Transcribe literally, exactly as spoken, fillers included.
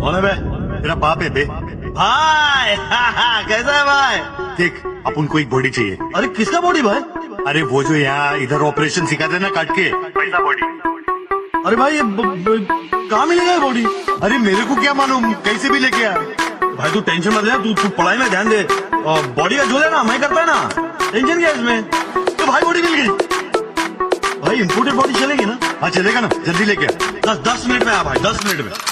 कौन है बे? मेरा बाप है बे। भाई कैसा है भाई? देख अपन को एक बॉडी चाहिए। अरे किसका बॉडी भाई? अरे वो जो यहाँ इधर ऑपरेशन सिखाते ना काट के, पैसा बॉडी। अरे भाई ये कहाँ मिलेगा बॉडी? अरे मेरे को क्या मालूम, कैसे भी लेके आ। भाई तू टेंशन मत ले, तू तू पढ़ाई में ध्यान दे। बॉडी का जो है ना मैं करता है ना, टेंशन क्या इसमें। तो भाई बॉडी मिल गई भाई, इम्पोर्टेड बॉडी चलेगी ना? हाँ चलेगा ना, जल्दी लेके आ। दस दस मिनट में आ भाई, दस मिनट में।